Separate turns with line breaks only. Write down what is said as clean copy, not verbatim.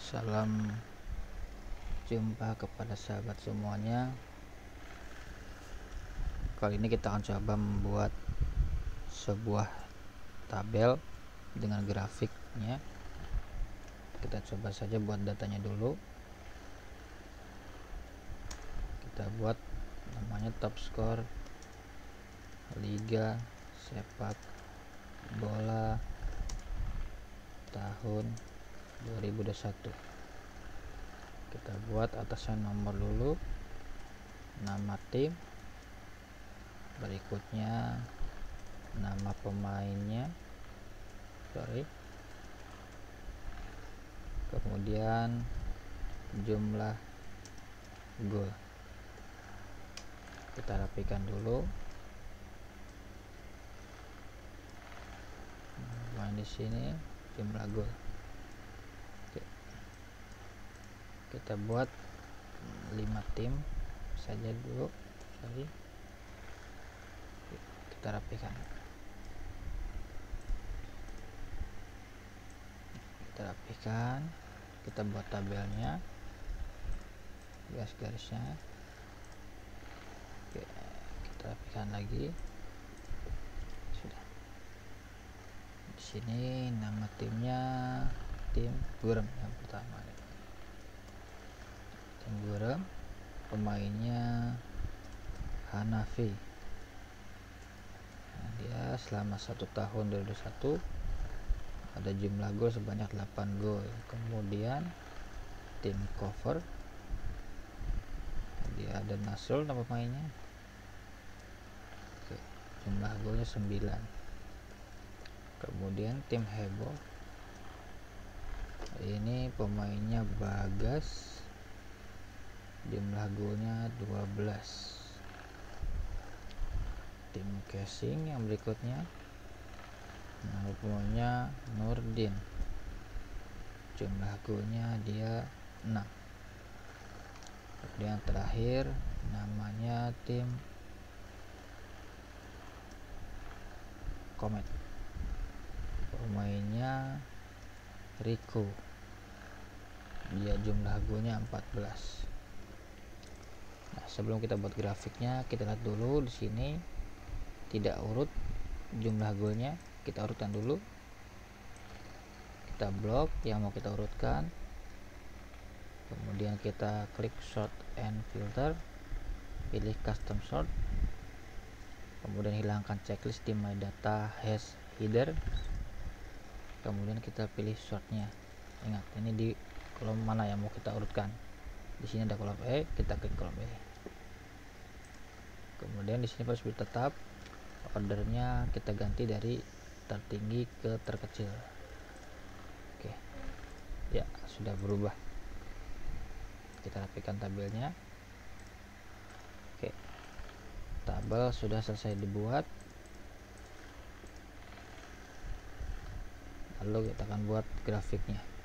Salam jumpa kepada sahabat semuanya. Kali ini kita akan coba membuat sebuah tabel dengan grafiknya. Kita coba saja buat datanya dulu. Kita buat namanya top score Liga Sepak Bola tahun 2021. Kita buat atasnya nomor dulu, nama tim, berikutnya nama pemainnya, kemudian jumlah gol. Kita rapikan dulu. Main di sini jumlah gol. Kita buat 5 tim saja dulu. Kita rapikan. Kita buat tabelnya, garis-garisnya. Oke, kita rapikan lagi. Sudah. Di sini nama timnya tim Gurem yang pertama. Tim Gurem, pemainnya Hanafi. Nah, dia selama 1 tahun 2021 ada jumlah gol sebanyak 8 gol. Kemudian tim Cover, dia ada Nasrul nama pemainnya. Oke, jumlah golnya 9. Kemudian tim Heboh, ini pemainnya Bagas, jumlah golnya 12. Tim Casing yang berikutnya, nama pemainnya Nurdin, jumlah golnya dia 6. Kemudian terakhir namanya tim Komet, pemainnya Rico, dia jumlah golnya 14. Nah, sebelum kita buat grafiknya, kita lihat dulu di sini tidak urut jumlah golnya, kita urutkan dulu. Kita blok yang mau kita urutkan, kemudian kita klik sort and filter, pilih custom sort, kemudian hilangkan checklist di my data hash header, kemudian kita pilih sortnya. Ingat, ini di kolom mana yang mau kita urutkan. Di sini ada kolom E, kita klik kolom E. Kemudian di sini harus tetap ordernya kita ganti dari tertinggi ke terkecil. Oke, ya sudah berubah. Kita rapikan tabelnya. Oke, tabel sudah selesai dibuat. Lalu kita akan buat grafiknya.